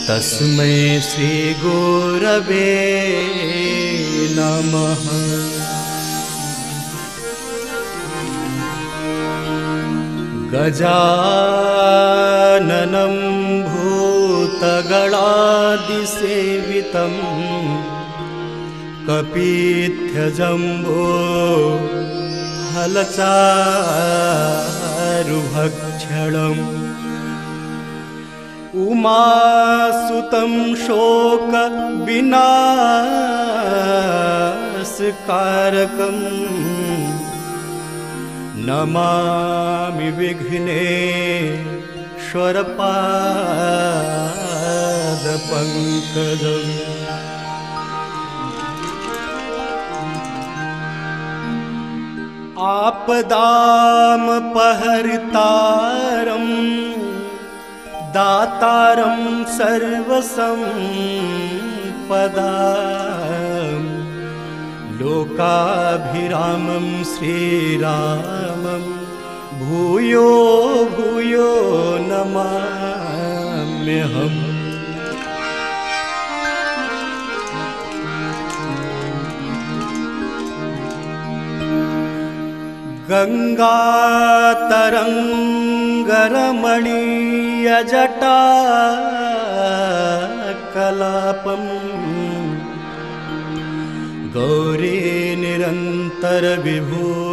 तस्मै श्री गुरवे नमः। गजाननं भूतगणादिसेवितं कपीत्यजम्बो फलचारुभक्षणम् उमासुतं शोकविनाशकारकं नमामि विघ्नेश्वरपादपङ्कजम्। आपदामपहर्तारं दातारं सर्वसम्पदां लोकाभिरामं श्रीरामं भूयो भूयो नमाम्यहम्। गंगातरंगरमणीयजटा कलापं गौरी निरंतर विभू